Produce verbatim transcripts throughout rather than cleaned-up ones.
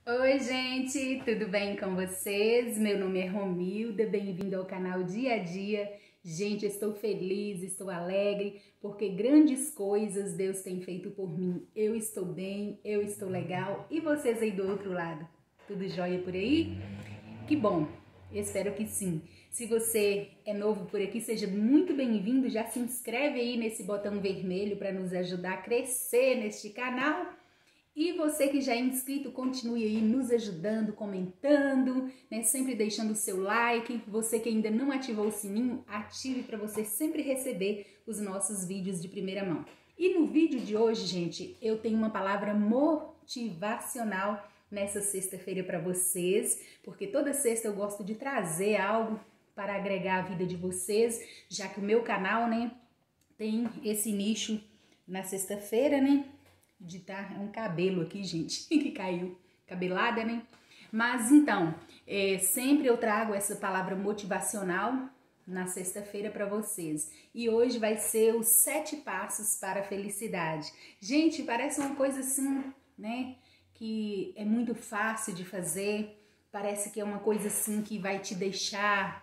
Oi, gente, tudo bem com vocês? Meu nome é Romilda, bem-vindo ao canal Dia a Dia. Gente, eu estou feliz, estou alegre, porque grandes coisas Deus tem feito por mim. Eu estou bem, eu estou legal. E vocês aí do outro lado? Tudo jóia por aí? Que bom, espero que sim. Se você é novo por aqui, seja muito bem-vindo. Já se inscreve aí nesse botão vermelho para nos ajudar a crescer neste canal. E você que já é inscrito, continue aí nos ajudando, comentando, né? Sempre deixando o seu like. Você que ainda não ativou o sininho, ative para você sempre receber os nossos vídeos de primeira mão. E no vídeo de hoje, gente, eu tenho uma palavra motivacional nessa sexta-feira para vocês, porque toda sexta eu gosto de trazer algo para agregar a vida de vocês, já que o meu canal, né, tem esse nicho na sexta-feira, né? De tá, é um cabelo aqui, gente, que caiu, cabelada, né? Mas então, é, sempre eu trago essa palavra motivacional na sexta-feira para vocês. E hoje vai ser os sete passos para a felicidade. Gente, parece uma coisa assim, né? Que é muito fácil de fazer. Parece que é uma coisa assim que vai te deixar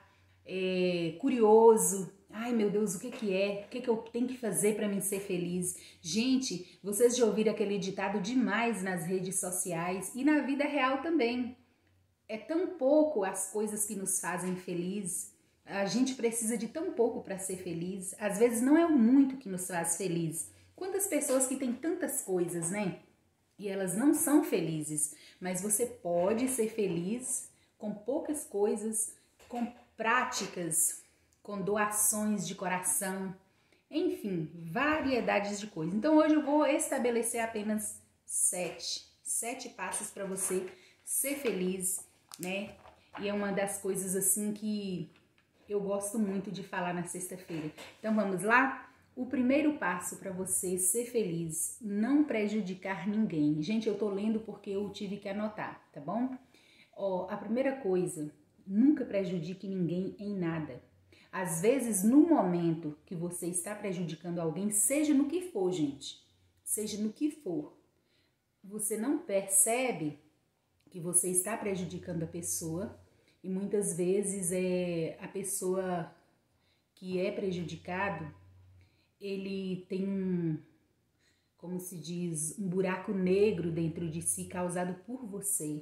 é, curioso. Ai, meu Deus, o que que é? O que que eu tenho que fazer para mim ser feliz? Gente, vocês já ouviram aquele ditado demais nas redes sociais e na vida real também. É tão pouco as coisas que nos fazem feliz. A gente precisa de tão pouco para ser feliz. Às vezes não é o muito que nos faz feliz. Quantas pessoas que têm tantas coisas, né? E elas não são felizes. Mas você pode ser feliz com poucas coisas, com práticas, com doações de coração, enfim, variedades de coisas. Então hoje eu vou estabelecer apenas sete, sete passos para você ser feliz, né? E é uma das coisas assim que eu gosto muito de falar na sexta-feira. Então vamos lá? O primeiro passo para você ser feliz, não prejudicar ninguém. Gente, eu tô lendo porque eu tive que anotar, tá bom? Ó, a primeira coisa, nunca prejudique ninguém em nada. Às vezes, no momento que você está prejudicando alguém, seja no que for, gente, seja no que for, você não percebe que você está prejudicando a pessoa e muitas vezes é a pessoa que é prejudicado, ele tem um, como se diz, um buraco negro dentro de si causado por você.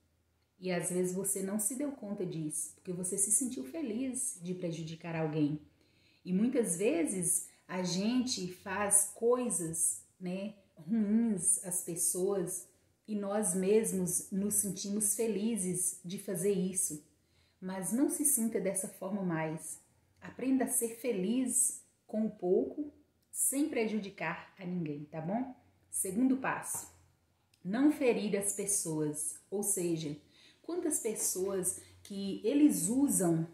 E às vezes você não se deu conta disso, porque você se sentiu feliz de prejudicar alguém. E muitas vezes a gente faz coisas, né, ruins às pessoas e nós mesmos nos sentimos felizes de fazer isso. Mas não se sinta dessa forma mais. Aprenda a ser feliz com o pouco, sem prejudicar a ninguém, tá bom? Segundo passo, não ferir as pessoas, ou seja, quantas pessoas que eles usam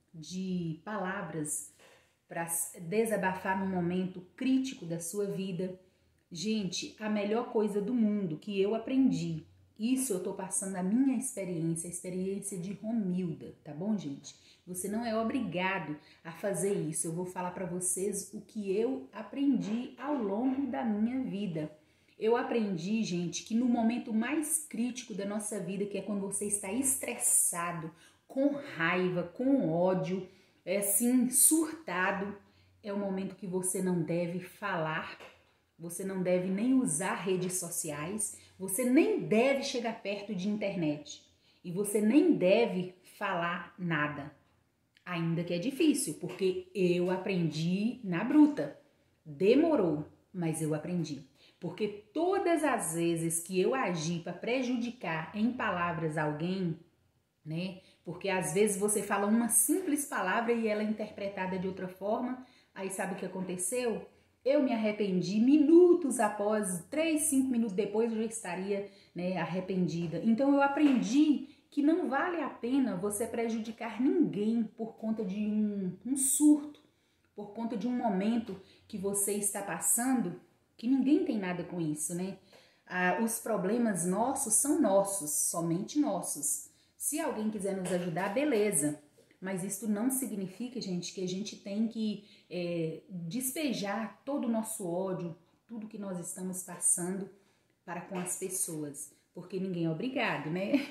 de palavras para desabafar num momento crítico da sua vida. Gente, a melhor coisa do mundo que eu aprendi, isso eu tô passando a minha experiência, a experiência de Romilda, tá bom, gente? Você não é obrigado a fazer isso. Eu vou falar para vocês o que eu aprendi ao longo da minha vida. Eu aprendi, gente, que no momento mais crítico da nossa vida, que é quando você está estressado, com raiva, com ódio, é assim, surtado, é o momento que você não deve falar, você não deve nem usar redes sociais, você nem deve chegar perto de internet e você nem deve falar nada. Ainda que é difícil, porque eu aprendi na bruta. Demorou, mas eu aprendi. Porque todas as vezes que eu agi para prejudicar em palavras alguém, né? Porque às vezes você fala uma simples palavra e ela é interpretada de outra forma, aí sabe o que aconteceu? Eu me arrependi minutos após, três, cinco minutos depois eu já estaria, né, arrependida. Então eu aprendi que não vale a pena você prejudicar ninguém por conta de um, um surto, por conta de um momento que você está passando, que ninguém tem nada com isso, né? Ah, os problemas nossos são nossos, somente nossos. Se alguém quiser nos ajudar, beleza. Mas isso não significa, gente, que a gente tem que é, despejar todo o nosso ódio, tudo que nós estamos passando para com as pessoas. porque ninguém é obrigado, né?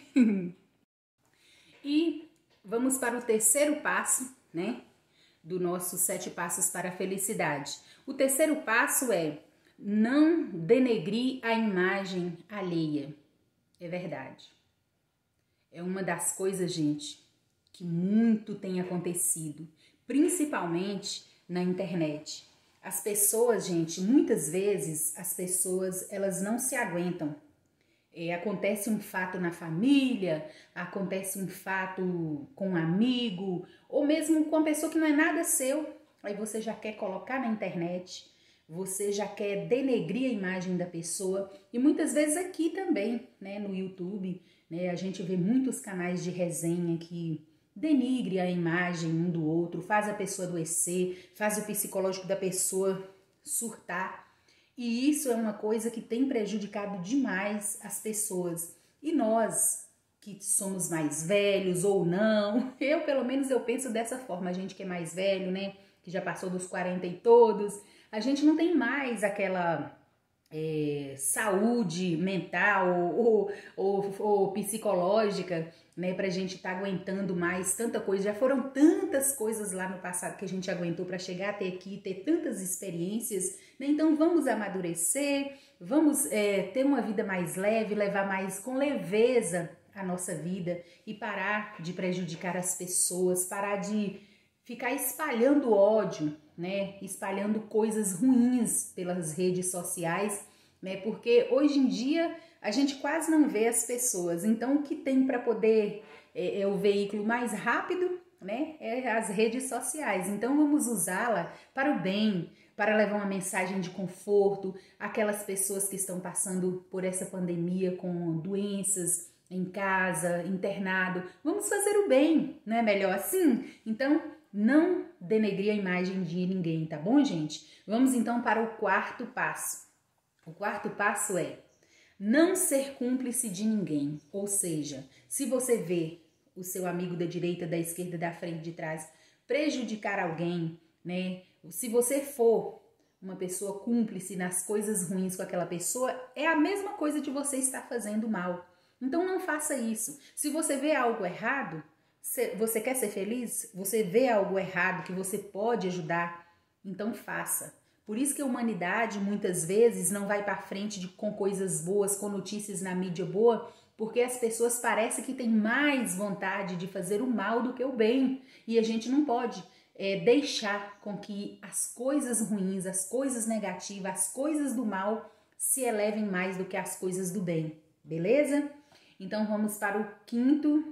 E vamos para o terceiro passo, né, do nosso sete passos para a felicidade. O terceiro passo é não denegrir a imagem alheia. É verdade. É uma das coisas, gente, que muito tem acontecido, principalmente na internet. As pessoas, gente, muitas vezes as pessoas, elas não se aguentam. É, acontece um fato na família, acontece um fato com um amigo, ou mesmo com uma pessoa que não é nada seu, aí você já quer colocar na internet, você já quer denegrir a imagem da pessoa, e muitas vezes aqui também, né, no YouTube, né, a gente vê muitos canais de resenha que denigre a imagem um do outro, faz a pessoa adoecer, faz o psicológico da pessoa surtar. E isso é uma coisa que tem prejudicado demais as pessoas. E nós, que somos mais velhos ou não, eu pelo menos eu penso dessa forma, a gente que é mais velho, né, que já passou dos quarenta e todos, a gente não tem mais aquela é, saúde mental ou, ou, ou psicológica, né, pra gente estar tá aguentando mais tanta coisa. Já foram tantas coisas lá no passado que a gente aguentou para chegar até aqui, ter tantas experiências, né? Então vamos amadurecer, vamos é, ter uma vida mais leve, levar mais com leveza a nossa vida e parar de prejudicar as pessoas, parar de ficar espalhando ódio, né? Espalhando coisas ruins pelas redes sociais, né? Porque hoje em dia a gente quase não vê as pessoas. Então o que tem para poder é, é o veículo mais rápido, né? É as redes sociais. Então vamos usá-la para o bem, para levar uma mensagem de conforto àquelas pessoas que estão passando por essa pandemia com doenças em casa, internado. Vamos fazer o bem, não é melhor assim? Então não denegrir a imagem de ninguém, tá bom, gente? Vamos então para o quarto passo. O quarto passo é não ser cúmplice de ninguém. Ou seja, se você vê o seu amigo da direita, da esquerda, da frente, de trás prejudicar alguém, né? Se você for uma pessoa cúmplice nas coisas ruins com aquela pessoa, é a mesma coisa de você estar fazendo mal. Então não faça isso. Se você vê algo errado, você quer ser feliz? Você vê algo errado que você pode ajudar? Então faça. Por isso que a humanidade muitas vezes não vai para frente de, com coisas boas, com notícias na mídia boa, porque as pessoas parecem que têm mais vontade de fazer o mal do que o bem. E a gente não pode é, deixar com que as coisas ruins, as coisas negativas, as coisas do mal se elevem mais do que as coisas do bem. Beleza? Então vamos para o quinto...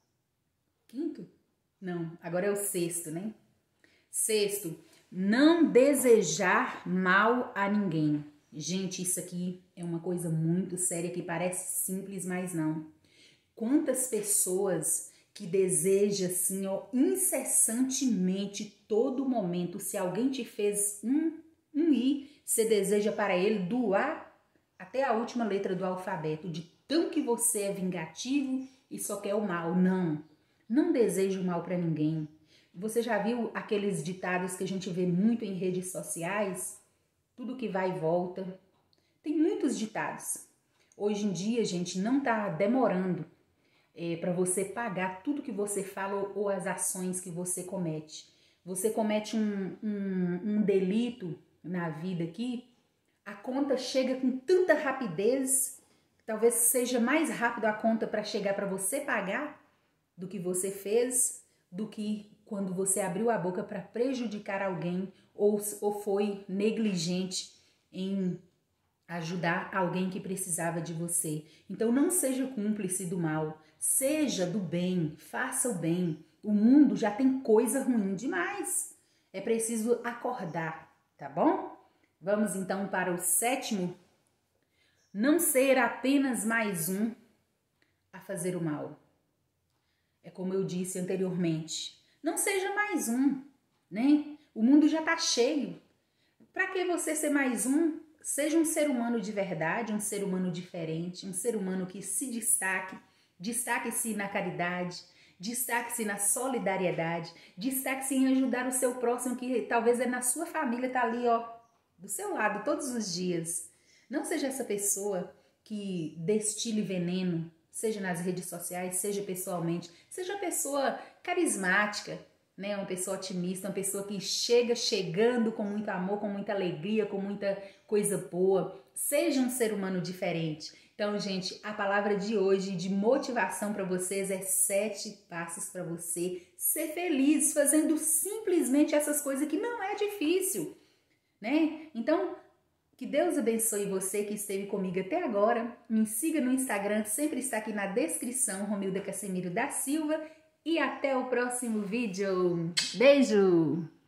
Quinto? Não, agora é o sexto, né? Sexto, não desejar mal a ninguém. Gente, isso aqui é uma coisa muito séria que parece simples, mas não. Quantas pessoas que desejam assim, ó, incessantemente, todo momento, se alguém te fez um, um i, você deseja para ele do A até a última letra do alfabeto, de tão que você é vingativo e só quer o mal. Não. Não desejo o mal para ninguém. Você já viu aqueles ditados que a gente vê muito em redes sociais? Tudo que vai e volta. Tem muitos ditados. Hoje em dia, gente, não tá demorando é, para você pagar tudo que você fala ou, ou as ações que você comete. Você comete um, um, um delito na vida aqui, a conta chega com tanta rapidez, talvez seja mais rápido a conta para chegar para você pagar do que você fez, do que quando você abriu a boca para prejudicar alguém ou, ou foi negligente em ajudar alguém que precisava de você. Então não seja cúmplice do mal, seja do bem, faça o bem. O mundo já tem coisa ruim demais. É preciso acordar, tá bom? Vamos então para o sétimo. Não ser apenas mais um a fazer o mal. É como eu disse anteriormente, não seja mais um, né? O mundo já tá cheio. Para que você ser mais um? Seja um ser humano de verdade, um ser humano diferente, um ser humano que se destaque, destaque-se na caridade, destaque-se na solidariedade, destaque-se em ajudar o seu próximo, que talvez é na sua família, tá ali, ó, do seu lado todos os dias. Não seja essa pessoa que destile veneno, seja nas redes sociais, seja pessoalmente, seja uma pessoa carismática, né? Uma pessoa otimista, uma pessoa que chega chegando com muito amor, com muita alegria, com muita coisa boa. Seja um ser humano diferente. Então, gente, a palavra de hoje de motivação para vocês é sete passos para você ser feliz, fazendo simplesmente essas coisas que não é difícil, né? Então, que Deus abençoe você que esteve comigo até agora. Me siga no Instagram, sempre está aqui na descrição, Romilda Casemiro da Silva. E até o próximo vídeo. Beijo!